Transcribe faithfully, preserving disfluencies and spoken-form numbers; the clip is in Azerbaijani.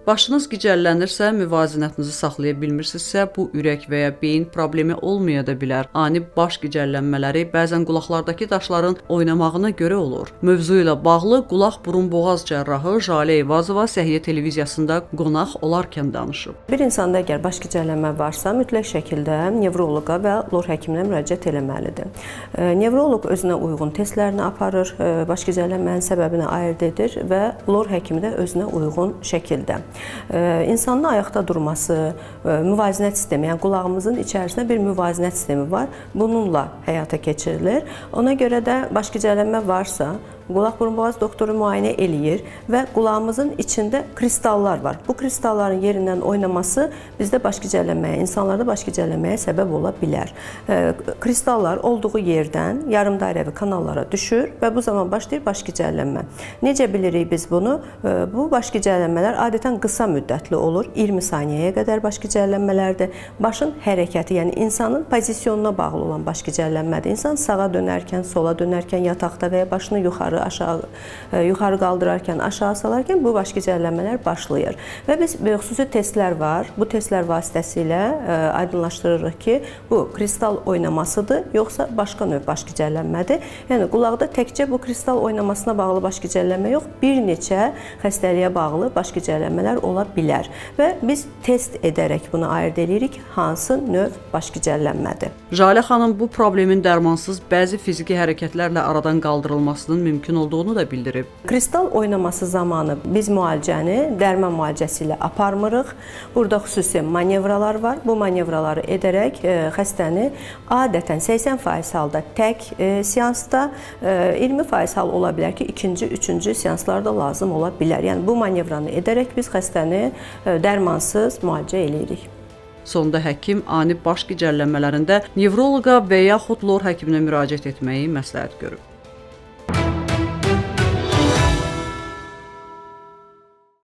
Başınız gicəllənirsə, müvazinətinizi saxlaya bilmirsinizsə, bu ürək və ya beyin problemi olmaya da bilər. Ani baş gicəllənmələri bəzən qulaqlardakı daşların oynamağına görə olur. Mövzu ilə bağlı qulaq burun boğaz cərrahı Jalə Eyvazova Səhiyyə televiziyasında qonaq olarkən danışıb. Bir insanda əgər baş gicəllənmə varsa, mütləq şəkildə nevroloqa və lor həkiminə müraciət etməlidir. Nevroloq özünə uyğun testlərini aparır, baş gicəllənmənin səbəbini ayırd edir və lor həkimi də özünə uyğun şəkildə. İnsanın ayaqda durması, müvazinət sistemi, yəni qulağımızın içərisində bir müvazinət sistemi var. Bununla həyata keçirilir. Ona görə də baş gicəllənmə varsa, qulaq burun boğaz doktoru müayinə eləyir və qulağımızın içində kristallar var. Bu kristalların yerindən oynaması bizdə baş gicəllənməyə, insanlarda baş gicəllənməyə səbəb ola bilər. Kristallar olduğu yerdən yarımdairəvi kanallara düşür və bu zaman başlayır baş gicəllənmə. Necə bilirik biz bunu? Bu baş gicəllənmələr adətən qısa müddətli olur. iyirmi saniyəyə qədər baş gicəllənmələrdir. Başın hərəkəti, yəni insanın pozisyonuna bağlı olan baş gicəllənmədir. İnsan sağa dönərkən, sola dönərkən, yataqda və ya başını yuxarı aşağı yuxarı qaldırarkən, aşağı salarkən bu baş gicəllənmələr başlayır. Və biz xüsusi testlər var. Bu testlər vasitəsilə aydınlaşdırırıq ki, bu kristal oynamasıdır, yoxsa başqa növ baş gicəllənmədir. Yəni qulaqda təkcə bu kristal oynamasına bağlı baş gicəllənmə yox, bir neçə xəstəliyə bağlı baş gicəllənmələr ola bilər. Və biz test edərək bunu ayırd edirik, hansı növ baş gicəllənmədir. Jalə xanım bu problemin dərmansız bəzi fiziki hərəkətlərlə aradan qaldırılmasının mümkün mümkün olduğunu da bildirib. Kristal oynaması zamanı biz müalicəni dərman müalicəsi ilə aparmırıq. Burada xüsusi manevralar var. Bu manevraları edərək xəstəni adətən səksən faiz halda tək seansda, iyirmi faiz hal ola bilər ki, ikinci, üçüncü seanslarda lazım ola bilər. Yəni bu manevranı edərək biz xəstəni dərmansız müalicə eləyirik. Sonda həkim ani baş gicəllənmələrində nevroloqa və yaxud lor həkiminə müraciət etməyi məsləhət görüb.